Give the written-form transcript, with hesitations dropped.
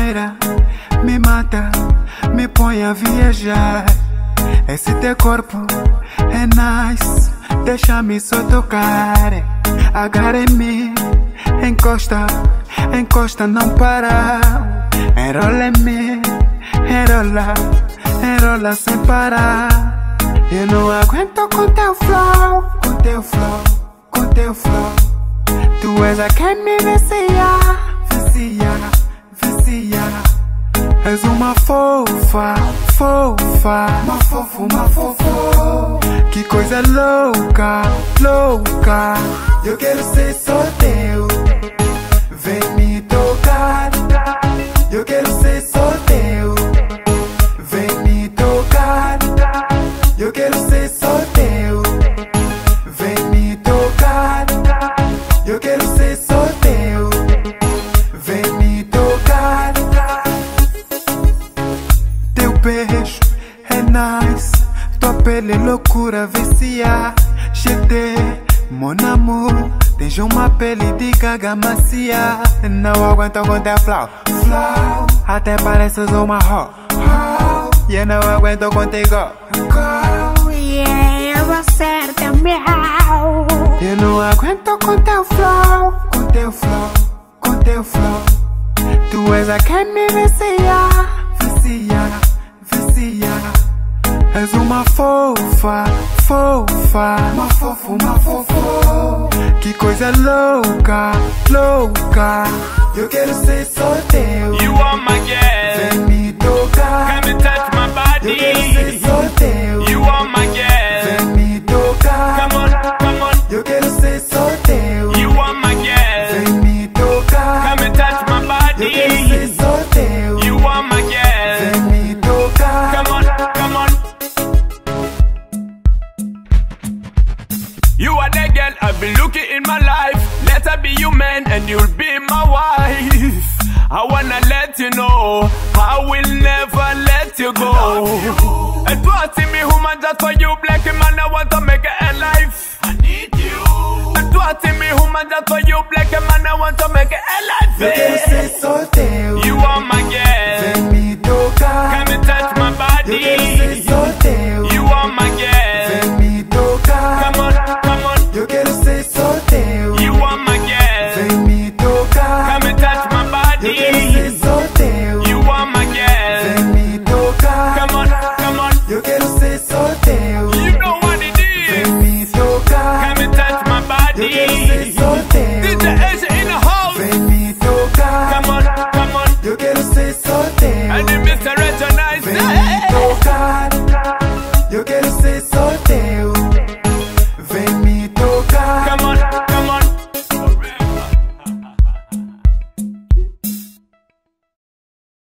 maneira me mata, me põe a viajar. Esse teu corpo é nice, deixa-me só tocar. Agarra em mim, encosta, encosta, não para. Enrola em mim, enrola, enrola sem parar. Eu não aguento com teu flow, com teu flow, com teu flow. Tu és a quem me vicia, vicia, vicia. És uma fofa, fofa, uma fofo, uma fofo. Que coisa louca, louca. Eu quero ser só teu. Vem me tocar. Eu quero ser só teu. Vem me tocar. Eu quero ser só teu. Vem me tocar. Eu quero ser só teu. Vem me tocar. Teu beijo é nice, tua pele é loucura, vicia. GT, mon amour, tens uma pele de gaga macia. Não aguento com teu flow, flow. Até pareces uma ho, ho. E eu não aguento contigo, go. Yeah, você é teu miau. Eu não aguento com teu flow, com teu flow, com teu flow. Tu és a quem me vicia, vicia, vicia. És uma fofa, fofa, uma fofo, uma fofo. Que coisa louca, louca. Eu quero ser só teu. You are my girl. Vem me tocar. Come and touch my body. Eu quero ser só teu. You are my girl. Vem me tocar. Come on, come on. Eu quero ser só teu. You are my girl. Vem me tocar. Come and touch my body. Eu quero ser só teu. You are my girl. Vem me tocar. Come on, come on. You are the girl I've been looking in my life. Let her be your man and you'll be my wife. I wanna let you know I will never let you go. And trust me, woman, just for you, black man, I want to make it alive. I need you. And trust me, woman, just for you, black man, I want to make it alive. Eu quero ser só teu. You are my girl. Vem me tocar. Come and touch my body. Eu quero ser só teu. You are my girl. Vem me tocar. Come on, come on. Eu quero ser só teu. You are my girl. Vem me tocar. Come and touch my body. Eu quero ser só teu. You are my girl. Vem me tocar. Come on, come on. Eu quero ser só teu. You know what it Vem is. me tocar. Come and touch my Eu quero body. ser só teu. DJ Asia in the house. Vem me tocar. Come on, come on. Eu quero ser só teu. And the Mr. Recognize. Vem me tocar. Eu quero ser só